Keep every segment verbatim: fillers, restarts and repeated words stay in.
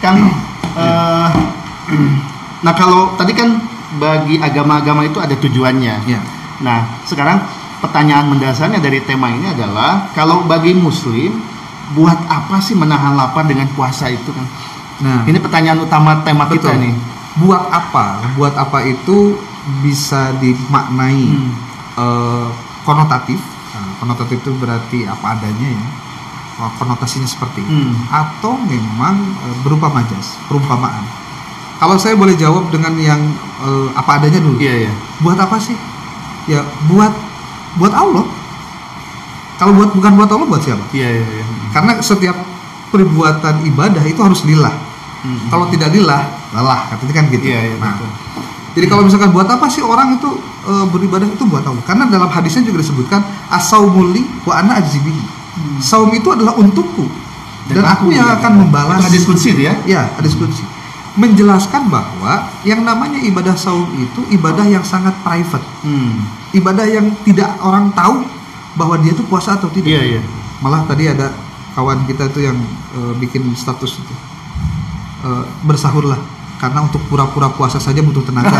Kang, uh, nah kalau tadi kan bagi agama-agama itu ada tujuannya. Ya. Nah, sekarang pertanyaan mendasarnya dari tema ini adalah kalau bagi Muslim, buat apa sih menahan lapar dengan puasa itu, Kang? Nah, ini pertanyaan utama tema betul. kita nih. Buat apa? Buat apa itu bisa dimaknai hmm. uh, konotatif. Nah, konotatif itu berarti apa adanya ya. Konotasinya seperti itu. Hmm. Atau memang uh, berupa majas, perumpamaan. Kalau saya boleh jawab dengan yang uh, apa adanya dulu. Iya, iya. Buat apa sih? Ya buat buat Allah. Kalau buat bukan buat Allah, buat siapa? Iya, iya, iya. Karena setiap perbuatan ibadah itu harus lillah. Hmm. Kalau tidak lillah, lelah. Katanya kan gitu. Iya, iya, nah, betul. Jadi kalau misalkan buat apa sih orang itu e, beribadah itu buat Allah? Karena dalam hadisnya juga disebutkan as-saumuli wa ana ajzibihi. Hmm. Saum itu adalah untukku dan, dan aku yang ya, akan membalas. Itu hadis qudsi ya? Ya, hadis qudsi. Menjelaskan bahwa yang namanya ibadah saum itu ibadah yang sangat private. Hmm. Ibadah yang tidak orang tahu bahwa dia itu puasa atau tidak. Iya, iya. Malah tadi ada kawan kita itu yang e, bikin status itu. E, bersahurlah karena untuk pura-pura puasa saja butuh tenaga.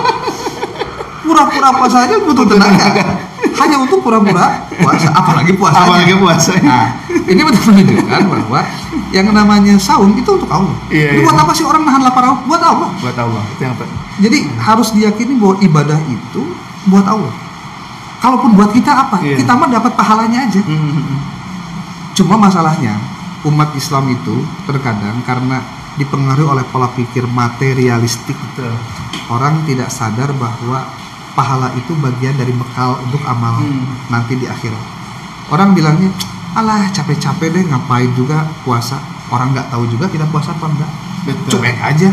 Pura-pura puasa saja butuh tenaga. Hanya untuk pura-pura puasa, apalagi puasanya. Apalagi puasanya. Nah, ini betul menunjukkan bahwa yang namanya saum itu untuk Allah. Iya, itu iya. Buat apa sih orang nahan lapar? Buat Allah. Buat Allah. Itu yang apa? Jadi hmm. harus diyakini bahwa ibadah itu buat Allah. Kalaupun buat kita apa? Iya. Kita mah dapat pahalanya aja. Hmm. Cuma masalahnya umat Islam itu terkadang karena dipengaruhi oleh pola pikir materialistik. Betul. Orang tidak sadar bahwa pahala itu bagian dari bekal untuk amal hmm. nanti di akhirat. Orang bilangnya, alah capek-capek deh ngapain juga puasa. Orang nggak tahu juga kita puasa apa enggak. Betul. Cuek aja.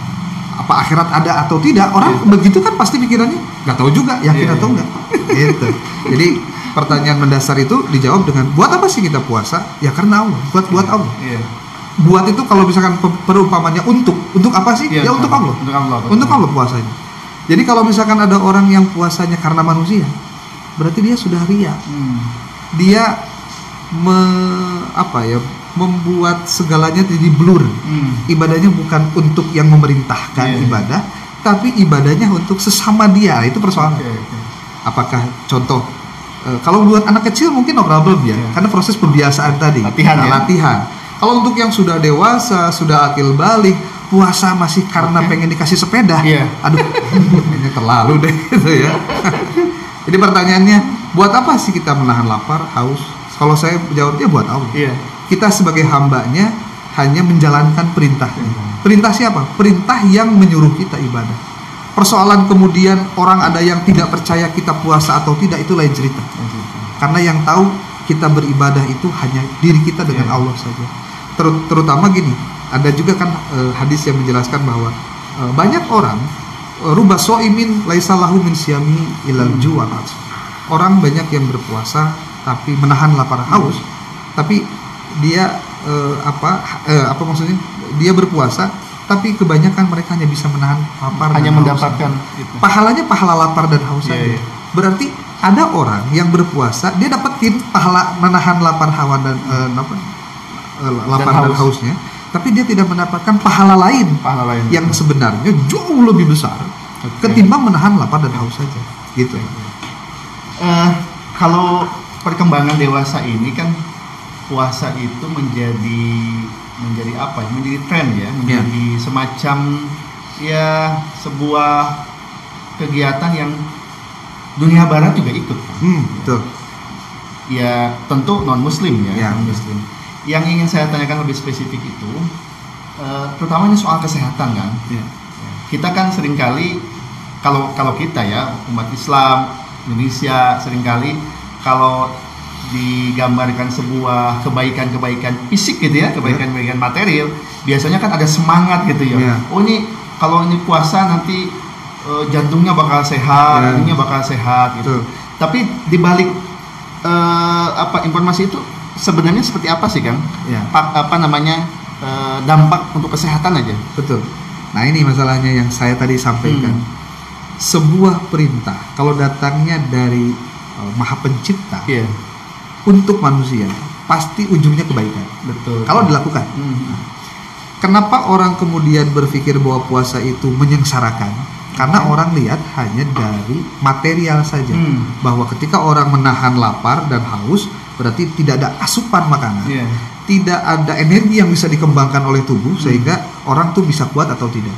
Apa akhirat ada atau tidak? Orang yeah. begitu kan pasti pikirannya nggak tahu juga, yakin yeah, atau yeah. enggak. Gitu. Jadi pertanyaan mendasar itu dijawab dengan buat apa sih kita puasa? Ya karena Allah. Buat buat Allah. Yeah. Buat itu kalau misalkan perumpamannya untuk untuk apa sih? Yeah, ya untuk Allah. Untuk Allah. Untuk Allah puasanya. Jadi kalau misalkan ada orang yang puasanya karena manusia, berarti dia sudah ria. Hmm. Dia me, apa ya, membuat segalanya jadi blur. Hmm. Ibadahnya bukan untuk yang memerintahkan yeah, ibadah, yeah. tapi ibadahnya untuk sesama dia. Itu persoalan. Okay, okay. Apakah contoh e, kalau buat anak kecil mungkin no problem ya, yeah. karena proses pembiasaan tadi, latihan. Nah, ya? latihan. Kalau untuk yang sudah dewasa, sudah akil balik, puasa masih karena okay. pengen dikasih sepeda, yeah. aduh, ini terlalu deh gitu ya. Jadi pertanyaannya, buat apa sih kita menahan lapar, haus? Kalau saya jawabnya buat Allah. Yeah. Kita sebagai hambanya hanya menjalankan perintah. Yeah. Perintah siapa? Perintah yang menyuruh kita ibadah. Persoalan kemudian orang ada yang tidak percaya kita puasa atau tidak, itu lain cerita. Yeah. Karena yang tahu kita beribadah itu hanya diri kita dengan yeah. Allah saja. Ter- terutama gini. Ada juga kan e, hadis yang menjelaskan bahwa e, banyak orang e, ruba soimin laisa lahu min siyami ilal ju'a. Orang banyak yang berpuasa tapi menahan lapar haus, tapi dia e, apa e, apa maksudnya? Dia berpuasa tapi kebanyakan mereka hanya bisa menahan lapar, hanya mendapatkan gitu. Pahalanya pahala lapar dan haus saja. Yeah, yeah. Berarti ada orang yang berpuasa dia dapetin pahala menahan lapar hawa dan e, apa? E, lapar dan, dan haus. hausnya. Tapi dia tidak mendapatkan pahala lain, pahala lain yang sebenarnya jauh lebih besar okay. ketimbang menahan lapar dan haus saja, gitu. Uh, kalau perkembangan dewasa ini kan puasa itu menjadi menjadi apa? Menjadi tren ya, menjadi yeah. semacam ya sebuah kegiatan yang dunia barat juga ikut. Hmm, betul. Ya tentu non Muslim ya, yeah. non Muslim. Yang ingin saya tanyakan lebih spesifik itu, uh, terutama ini soal kesehatan kan. Yeah. Kita kan seringkali kalau kalau kita ya umat Islam Indonesia seringkali kalau digambarkan sebuah kebaikan-kebaikan fisik gitu ya, kebaikan-kebaikan material, biasanya kan ada semangat gitu ya. Yeah. Oh ini kalau ini puasa nanti uh, jantungnya bakal sehat, yeah. ininya bakal sehat gitu. Tuh. Tapi dibalik uh, apa informasi itu sebenarnya seperti apa sih Kang? Ya. Pa, apa namanya e, dampak untuk kesehatan aja. Betul. Nah ini masalahnya yang saya tadi sampaikan. Hmm. Sebuah perintah kalau datangnya dari e, Maha Pencipta yeah. untuk manusia pasti ujungnya kebaikan. Betul. Kalau dilakukan. Hmm. Nah, kenapa orang kemudian berpikir bahwa puasa itu menyengsarakan? Karena hmm. orang lihat hanya dari material saja, hmm. bahwa ketika orang menahan lapar dan haus, berarti tidak ada asupan makanan, yeah. tidak ada energi yang bisa dikembangkan oleh tubuh, hmm. sehingga orang tuh bisa kuat atau tidak.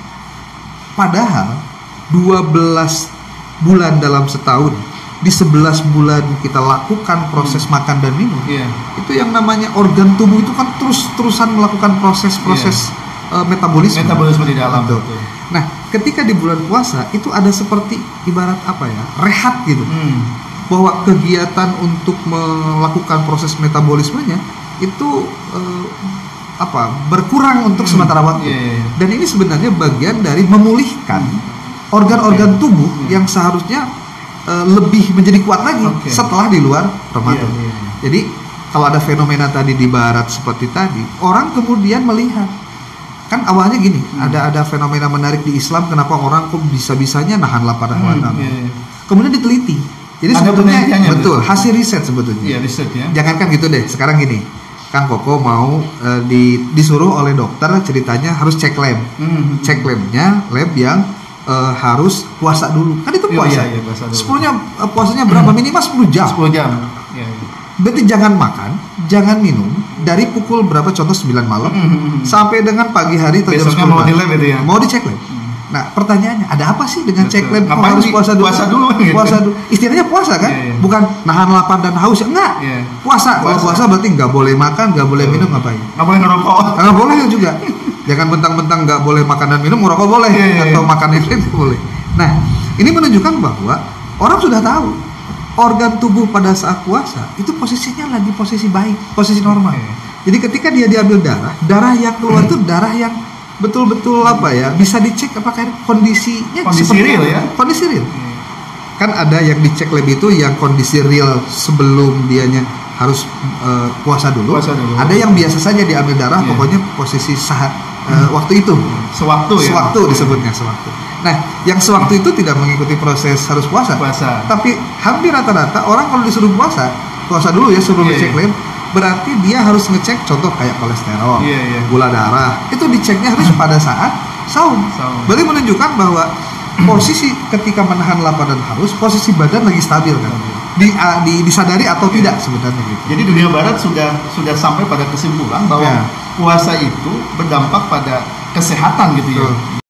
Padahal dua belas bulan dalam setahun, di sebelas bulan kita lakukan proses hmm. makan dan minum, yeah. itu yang namanya organ tubuh itu kan terus-terusan melakukan proses-proses yeah. uh, metabolisme. Metabolisme di dalam. Betul. Nah, ketika di bulan puasa itu ada seperti ibarat apa ya, rehat gitu, hmm. bahwa kegiatan untuk melakukan proses metabolismenya itu uh, apa berkurang untuk hmm. sementara waktu. Yeah, yeah, yeah. Dan ini sebenarnya bagian dari memulihkan hmm. organ-organ tubuh yeah. yang seharusnya Uh, lebih menjadi kuat lagi okay. setelah di luar Ramadan. Yeah, yeah, yeah. Jadi kalau ada fenomena tadi di barat seperti tadi, orang kemudian melihat, kan awalnya gini, hmm. ada ada fenomena menarik di Islam, kenapa orang kok bisa-bisanya nahan lapar dan haus. Hmm, yeah, yeah. Kemudian diteliti. Jadi ada sebetulnya betul, hasil riset sebetulnya. Iya, riset ya. Jangankan gitu deh, sekarang gini. Kang Koko mau uh, di, disuruh oleh dokter ceritanya harus cek lab. Hmm. Cek labnya, lab yang Uh, harus puasa dulu, kan itu puasa. Iya, iya, puasa dulu. Sepuluhnya uh, puasanya berapa? Hmm. Minimal sepuluh jam. sepuluh jam. Iya, iya. Berarti jangan makan, jangan minum dari pukul berapa? Contoh sembilan malam hmm. sampai dengan pagi hari atau jam sepuluh. Mau di lab itu ya. Mau dicek lab. Hmm. Nah, pertanyaannya, ada apa sih dengan cek lab? Kok harus puasa dulu? Puasa dulu. Gitu. Puasa dulu. Istilahnya puasa kan? Yeah, yeah. Bukan nahan lapar dan haus ya? Enggak. Yeah. Puasa. Kalau puasa berarti nggak boleh makan, nggak boleh minum, ngapain? Nggak boleh ngerokok. Nggak boleh juga. Jangan bentang-bentang nggak boleh makan dan minum, ngerokok boleh, yeah, yeah, atau yeah. makan yang lain boleh. Nah, ini menunjukkan bahwa orang sudah tahu organ tubuh pada saat puasa itu posisinya lagi posisi baik, posisi normal. Okay. Jadi ketika dia diambil darah, darah yang keluar itu darah yang betul-betul apa ya, bisa dicek apakah kondisinya kondisi seperti real ya? Kondisi real. Hmm. Kan ada yang dicek lab itu yang kondisi real sebelum dianya harus uh, puasa dulu. Puasa dulu. Ada yang biasa saja diambil darah, yeah. pokoknya posisi saat uh, waktu itu. Sewaktu ya. Sewaktu disebutnya sewaktu. Nah, yang sewaktu itu tidak mengikuti proses harus puasa. Puasa. Tapi hampir rata-rata orang kalau disuruh puasa, puasa dulu ya sebelum yeah, dicek lab. Yeah. Berarti dia harus ngecek contoh kayak kolesterol, yeah, yeah. gula darah. Itu diceknya harus pada saat saum. saum. Berarti menunjukkan bahwa posisi ketika menahan lapar dan haus, posisi badan lagi stabil kan. Di, uh, di, disadari atau yeah. tidak sebenarnya gitu. Jadi dunia barat sudah sudah sampai pada kesimpulan bahwa yeah. puasa itu berdampak pada kesehatan gitu ya. Uh.